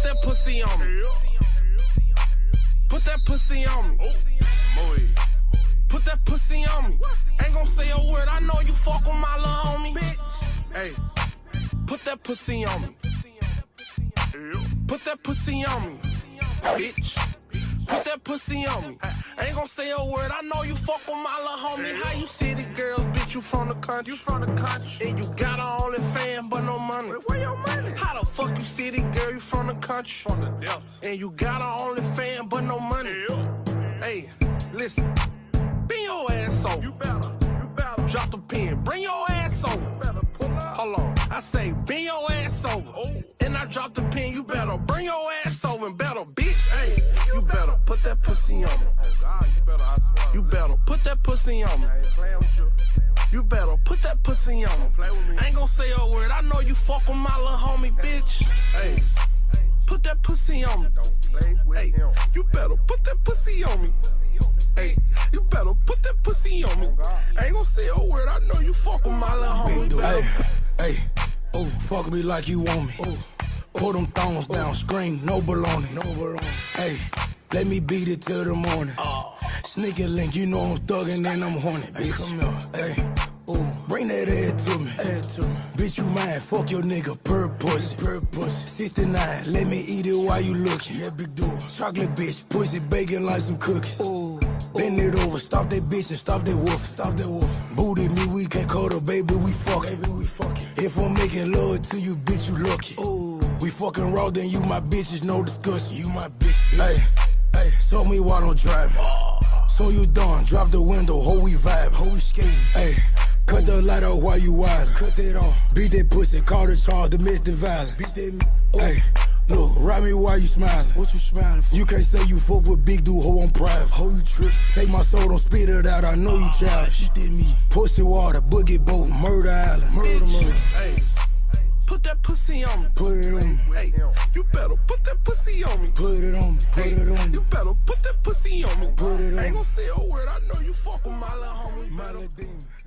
Put that pussy on me. Put that pussy on me. Mohead. Put that pussy on me. Ain't gon' say a word, I know you fuck with my little homie. Hey, put that pussy on me. Put that pussy on me, bitch. Put that pussy on me. Ain't gon' say a word, I know you fuck with my little homie. How you city girls, bitch, you from the country. And you got a OnlyFans, but no money. Where your money? How the fuck you city girl, you from the country. And you got a OnlyFans, but no money. Hey, listen, bring your ass over. You better. Drop the pen, bring your ass over. Hold on, I say bring your ass over. And I drop the pen, you better bring your ass over and better, bitch. Hey, you better put that pussy on me. You better put that pussy on me. You better put that pussy on me. Ain't gon' say a word, I know you fuck with my little homie, bitch. Hey, put that pussy on me. Hey, you better put that pussy on me. Hey, you better put that pussy on me. Ain't gon' say a word, I know you fuck with my little homie. Hey, oh, fuck me like you want me. Pull them thongs down, scream, no baloney. Hey, let me beat it till the morning. Sneaky link, you know I'm thuggin' and I'm horny. Bitch, come here. Hey, bring that ass to me. Bitch, you mine, fuck your nigga, per pussy. 69, let me eat it while you looking. Yeah, big dude. Chocolate bitch, pussy bacon like some cookies. Bend it over, stop that bitch and stop that wolf. Booty me, we can't call her baby, we fucking. If I'm making love to you, bitch, you lucky. We fucking raw, then you my bitch, is no discussion. You my bitch. Hey, show me while I'm driving. So you done, drop the window, ho we vibe, ho we skating. Hey, cut the light off while you wildin'. Cut that off. Beat that pussy, call the charge, domestic violence. Beat that. Hey, look, ride me while you smiling. What you smiling for? You can't say you fuck with big dude, ho on private. Ho you trip. Take my soul, don't spit it out, I know you childish. She did me. Pussy water, boogie boat, murder island. Murder. Hey, put that pussy on me. Put it on me. Hey, you better put that pussy on me. Put it on me. You better put that pussy on me. Put it on me. Ain't gon' say a word, I know you fuck with my little homie. My little demon.